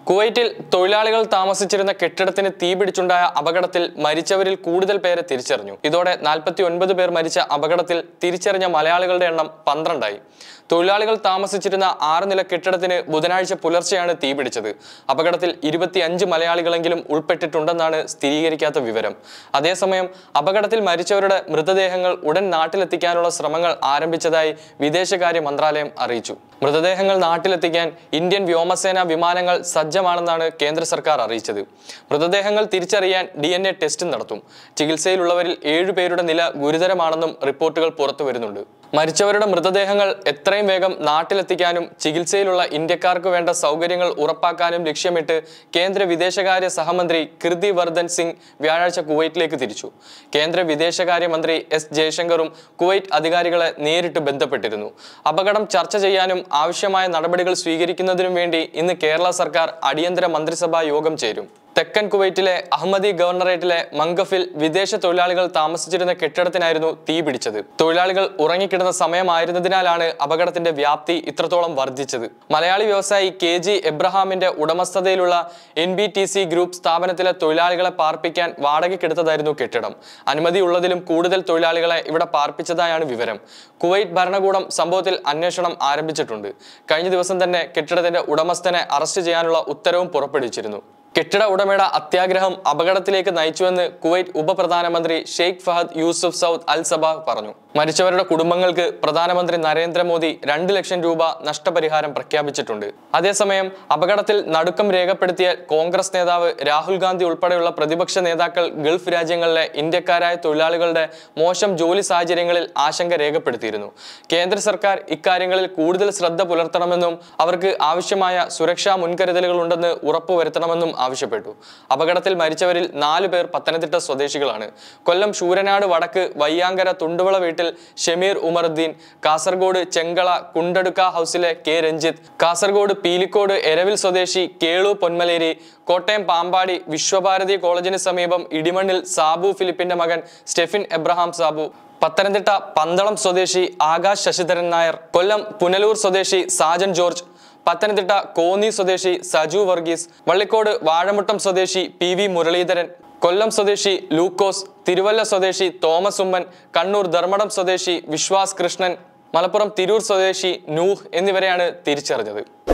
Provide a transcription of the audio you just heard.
കുവൈറ്റിൽ തൊഴിലാളികൾ താമസിച്ചിരുന്ന കെട്ടിടത്തിന് തീപിടിച്ചുണ്ടായ അപകടത്തിൽ മരിച്ചവരിൽ കൂടുതൽ പേരെ തിരിച്ചറിഞ്ഞു. ഇതോടെ 49 പേർ മരിച്ച അപകടത്തിൽ തിരിച്ചറിഞ്ഞ മലയാളികളുടെ എണ്ണം 12ആയി. തൊഴിലാളികൾ താമസിച്ചിരുന്ന 6 നില കെട്ടിടത്തിന് ബുധനാഴ്ച പുലർച്ചെയാണ് തീപിടിച്ചത്. അപകടത്തിൽ 25 മലയാളികളെങ്കിലും ഉൾപ്പെട്ടിട്ടുണ്ടെന്നാണ് സ്ഥിരീകരിക്കാത്ത വിവരം. അതേസമയം അപകടത്തിൽ മരിച്ചവരുടെ മൃതദേഹങ്ങൾ ഉടൻ നാട്ടിലെത്തിക്കാനുള്ള ശ്രമങ്ങൾ ആരംഭിച്ചതായി വിദേശകാര്യ മന്ത്രാലയം അറിയിച്ചു. മൃതദേഹങ്ങൾ നാട്ടിലെത്തിക്കാൻ ഇന്ത്യൻ വ്യോമസേന വിമാനങ്ങൾ സജ്ജമാണെന്നാണ് കേന്ദ്ര സർക്കാർ അറിയിച്ചത്. മൃതദേഹങ്ങൾ തിരിച്ചറിയാൻ DNA ടെസ്റ്റ് നടത്തും. ചികിത്സയിലുള്ളവരിൽ 7 പേരുടെ നില ഗുരുതരമാണെന്നും റിപ്പോർട്ടുകൾ പുറത്തുവരുന്നുണ്ട്. മരിച്ചവരുടെ മൃതദേഹങ്ങൾ എത്രയും വേഗം നാട്ടിലെത്തിക്കാനും ചികിത്സയിലുള്ള ഇന്ത്യക്കാർക്ക് വേണ്ട സൗകര്യങ്ങൾ ഉറപ്പാക്കാനും ലക്ഷ്യമിട്ട് കേന്ദ്ര വിദേശകാര്യ സഹമന്ത്രി കീർത്തി വർദ്ധൻ സിംഗ് വ്യാഴാഴ്ച കുവൈറ്റിലേക്ക് തിരിച്ചു. കേന്ദ്ര വിദേശകാര്യ മന്ത്രി S ജയശങ്കറും കുവൈറ്റ് അധികാരികളെ നേരിട്ട് ബന്ധപ്പെട്ടിരുന്നു. അപകടം ചർച്ച ചെയ്യാനും ആവശ്യമായ നടപടികൾ സ്വീകരിക്കുന്നതിനും വേണ്ടി ഇന്ന് കേരള സർക്കാർ അടിയന്തര മന്ത്രിസഭാ യോഗം ചേരും. തെക്കൻ കുവൈറ്റിലെ അഹമ്മദി ഗവർണറേറ്റിലെ മംഗഫിൽ വിദേശ തൊഴിലാളികൾ താമസിച്ചിരുന്ന കെട്ടിടത്തിനായിരുന്നു തീ പിടിച്ചത്. തൊഴിലാളികൾ ഉറങ്ങിക്കിടന്ന സമയമായിരുന്നതിനാലാണ് അപകടത്തിന്റെ വ്യാപ്തി ഇത്രത്തോളം വർദ്ധിച്ചത്. മലയാളി വ്യവസായി KG എബ്രഹാമിന്റെ ഉടമസ്ഥതയിലുള്ള NBTC ഗ്രൂപ്പ് സ്ഥാപനത്തിലെ തൊഴിലാളികളെ പാർപ്പിക്കാൻ വാടകയ്ക്കെടുത്തതായിരുന്നു കെട്ടിടം. അനുമതിയുള്ളതിലും കൂടുതൽ തൊഴിലാളികളെ ഇവിടെ പാർപ്പിച്ചതായാണ് വിവരം. കുവൈറ്റ് ഭരണകൂടം സംഭവത്തിൽ അന്വേഷണം ആരംഭിച്ചിട്ടുണ്ട്. കഴിഞ്ഞ ദിവസം തന്നെ കെട്ടിടത്തിന്റെ ഉടമസ്ഥനെ അറസ്റ്റ് ചെയ്യാനുള്ള ഉത്തരവും പുറപ്പെടുവിച്ചിരുന്നു. കെട്ടിട ഉടമയുടെ അത്യാഗ്രഹം അപകടത്തിലേക്ക് നയിച്ചുവെന്ന് കുവൈറ്റ് ഉപപ്രധാനമന്ത്രി Sheikh Fahad Yousuf Saud Al Sabah പറഞ്ഞു. മരിച്ചവരുടെ കുടുംബങ്ങൾക്ക് പ്രധാനമന്ത്രി നരേന്ദ്രമോദി 2 ലക്ഷം രൂപ നഷ്ടപരിഹാരം പ്രഖ്യാപിച്ചിട്ടുണ്ട്. അതേസമയം അപകടത്തിൽ നടുക്കം രേഖപ്പെടുത്തിയ കോൺഗ്രസ് നേതാവ് രാഹുൽ ഗാന്ധി ഉൾപ്പെടെയുള്ള പ്രതിപക്ഷ നേതാക്കൾ ഗൾഫ് രാജ്യങ്ങളിലെ ഇന്ത്യക്കാരായ തൊഴിലാളികളുടെ മോശം ജോലി സാഹചര്യങ്ങളിൽ ആശങ്ക രേഖപ്പെടുത്തിയിരുന്നു. കേന്ദ്ര സർക്കാർ ഇക്കാര്യങ്ങളിൽ കൂടുതൽ ശ്രദ്ധ പുലർത്തണമെന്നും അവർക്ക് ആവശ്യമായ സുരക്ഷാ മുൻകരുതലുകൾ ഉണ്ടെന്ന് ഉറപ്പുവരുത്തണമെന്നും ആവശ്യപ്പെട്ടു. അപകടത്തിൽ മരിച്ചവരിൽ 4 പേർ പത്തനംതിട്ട സ്വദേശികളാണ്. കൊല്ലം ശൂരനാട് വടക്ക് വയ്യാങ്കര തുണ്ടുവള വീട്ടിൽ ഷമീർ ഉമറുദ്ദീൻ, കാസർഗോഡ് ചെങ്കള കുണ്ടടുക്ക ഹൗസിലെ K രഞ്ജിത്ത്, കാസർഗോഡ് പീലിക്കോട് എരവിൽ സ്വദേശി കേളു പൊന്മലേരി, കോട്ടയം പാമ്പാടി വിശ്വഭാരതി കോളേജിന് സമീപം ഇടിമണ്ണിൽ സാബു ഫിലിപ്പിന്റെ മകൻ സ്റ്റെഫിൻ എബ്രഹാം സാബു, പത്തനംതിട്ട പന്തളം സ്വദേശി ആകാശ് ശശിധരൻ നായർ, കൊല്ലം പുനലൂർ സ്വദേശി സാജൻ ജോർജ്, പത്തനംതിട്ട കോന്നി സ്വദേശി സജു വർഗീസ്, വള്ളിക്കോട് വാഴമുട്ടം സ്വദേശി PV മുരളീധരൻ, കൊല്ലം സ്വദേശി ലൂക്കോസ്, തിരുവല്ല സ്വദേശി തോമസ് ഉമ്മൻ, കണ്ണൂർ ധർമ്മടം സ്വദേശി വിശ്വാസ് കൃഷ്ണൻ, മലപ്പുറം തിരൂർ സ്വദേശി നൂഹ് എന്നിവരെയാണ് തിരിച്ചറിഞ്ഞത്.